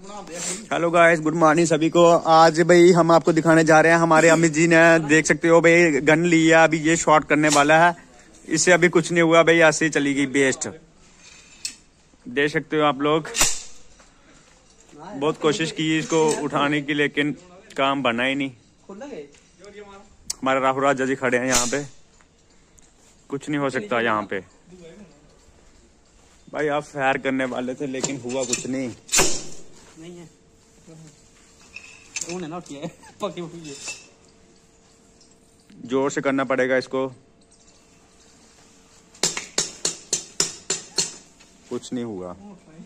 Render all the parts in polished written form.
Hello guys, good morning सभी को। आज भाई हम आपको दिखाने जा रहे हैं, हमारे अमित जी ने देख सकते हो भाई गन लिया, अभी ये शॉट करने वाला है। इससे अभी कुछ नहीं हुआ भाई, ऐसे ही चली गई बेस्ट। देख सकते हो आप लोग, बहुत कोशिश की इसको उठाने की लेकिन काम बना ही नहीं। हमारे राहुल राजा जी खड़े हैं यहाँ पे, कुछ नहीं हो सकता यहाँ पे भाई। आप फायर करने वाले थे लेकिन हुआ कुछ नहीं है। ना पकी हुई है। जोर से करना पड़ेगा इसको, कुछ नहीं हुआ।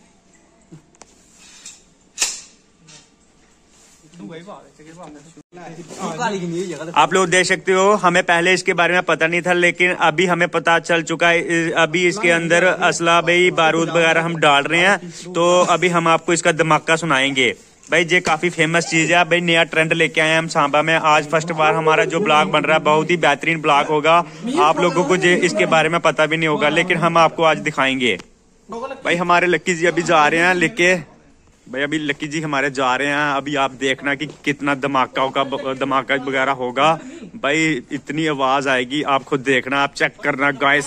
आप लोग देख सकते हो, हमें पहले इसके बारे में पता नहीं था लेकिन अभी हमें पता चल चुका है। अभी इसके अंदर असला भाई बारूद वगैरह हम डाल रहे हैं, तो अभी हम आपको इसका धमाका सुनाएंगे भाई। ये काफी फेमस चीज है भाई, नया ट्रेंड लेके आए हैं हम सांबा में। आज फर्स्ट बार हमारा जो ब्लॉग बन रहा है बहुत ही बेहतरीन ब्लॉग होगा। आप लोगों को इसके बारे में पता भी नहीं होगा लेकिन हम आपको आज दिखाएंगे भाई। हमारे लक्की जी अभी जा रहे हैं लेके भाई, अभी लक्की जी हमारे जा रहे हैं। अभी आप देखना कि कितना धमाका वगैरह होगा भाई, इतनी आवाज आएगी, आप खुद देखना, आप चेक करना गाइस।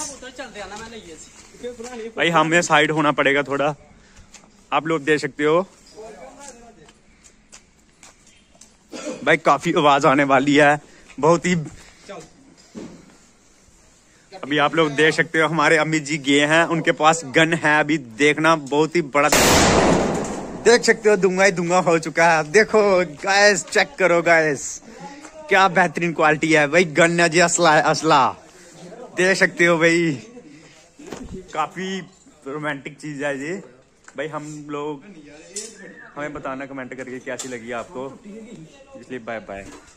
भाई हमें साइड होना पड़ेगा थोड़ा, आप लोग देख सकते हो भाई काफी आवाज आने वाली है, बहुत ही। अभी आप लोग देख सकते हो हमारे अमित जी गए हैं, उनके पास गन है। अभी देखना बहुत ही बड़ा, देख सकते हो दूंगा ही दूंगा हो चुका है। देखो गाइस, चेक करो गाइस, क्या बेहतरीन क्वालिटी है भाई। गन है जी, असला देख सकते हो भाई, काफी रोमांटिक चीज है ये भाई। हमें बताना कमेंट करके कैसी लगी आपको। इसलिए बाय बाय।